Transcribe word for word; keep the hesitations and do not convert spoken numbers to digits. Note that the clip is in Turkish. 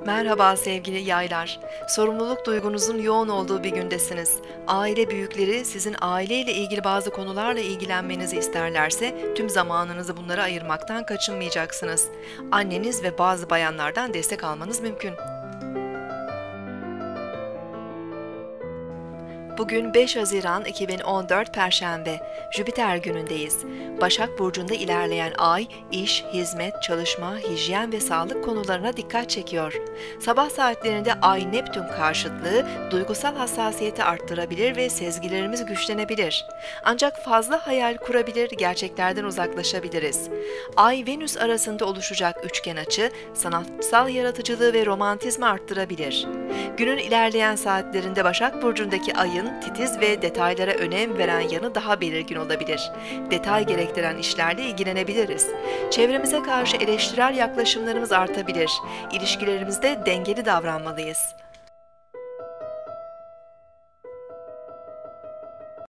Merhaba sevgili yaylar. Sorumluluk duygunuzun yoğun olduğu bir gündesiniz. Aile büyükleri sizin aileyle ilgili bazı konularla ilgilenmenizi isterlerse tüm zamanınızı bunlara ayırmaktan kaçınmayacaksınız. Anneniz ve bazı bayanlardan destek almanız mümkün. Bugün beş Haziran iki bin on dört Perşembe, Jüpiter günündeyiz. Başak Burcu'nda ilerleyen ay, iş, hizmet, çalışma, hijyen ve sağlık konularına dikkat çekiyor. Sabah saatlerinde Ay-Neptün karşıtlığı duygusal hassasiyeti arttırabilir ve sezgilerimiz güçlenebilir. Ancak fazla hayal kurabilir, gerçeklerden uzaklaşabiliriz. Ay-Venüs arasında oluşacak üçgen açı, sanatsal yaratıcılığı ve romantizmi arttırabilir. Günün ilerleyen saatlerinde Başak Burcu'ndaki ayın titiz ve detaylara önem veren yanı daha belirgin olabilir. Detay gerektiren işlerle ilgilenebiliriz. Çevremize karşı eleştirel yaklaşımlarımız artabilir. İlişkilerimizde dengeli davranmalıyız.